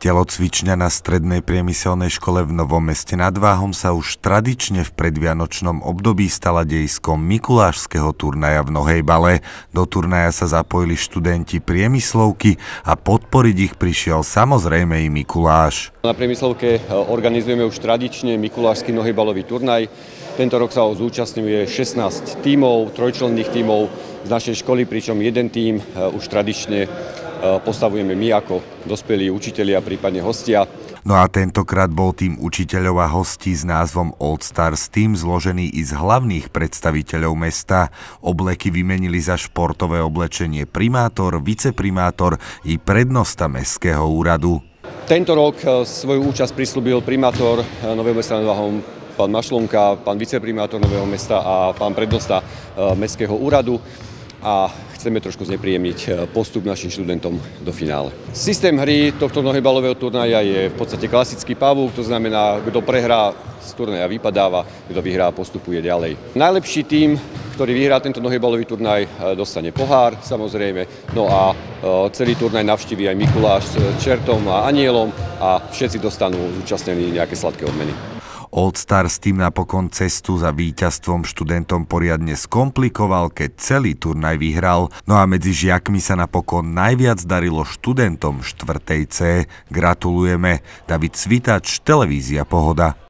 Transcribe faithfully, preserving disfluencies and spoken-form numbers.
Telocvičňa na Strednej priemyselnej škole v Novom Meste nad Váhom sa už tradične v predvianočnom období stala dejiskom mikulášskeho turnaja v nohejbale. Do turnaja sa zapojili študenti priemyslovky a podporiť ich prišiel samozrejme i Mikuláš. Na priemyslovke organizujeme už tradične mikulášsky nohejbalový turnaj. Tento rok sa ho zúčastňuje šestnásť tímov, trojčlenných tímov z našej školy, pričom jeden tím už tradične postavujeme my ako dospelí učitelia, prípadne hostia. No a tentokrát bol tým učiteľov a hostí s názvom Old Stars tým zložený i z hlavných predstaviteľov mesta. Obleky vymenili za športové oblečenie primátor, viceprimátor i prednosta mestského úradu. Tento rok svoju účasť prislúbil primátor Nového Mesta nad Váhom, pán Mašlonka, pán viceprimátor Nového Mesta a pán prednosta mestského úradu. A chceme trošku znepríjemniť postup našim študentom do finále. Systém hry tohto nohejbalového turnaja je v podstate klasický pavúk, to znamená, kto prehrá z turnaja vypadáva, kto vyhrá postupuje ďalej. Najlepší tím, ktorý vyhrá tento nohejbalový turnaj, dostane pohár samozrejme, no a celý turnaj navštíví aj Mikuláš s čertom a anielom a všetci dostanú zúčastnení nejaké sladké odmeny. Old Stars tým napokon cestu za víťazstvom študentom poriadne skomplikoval, keď celý turnaj vyhral. No a medzi žiakmi sa napokon najviac darilo študentom štvrtej C. Gratulujeme. David Svitač, televízia Pohoda.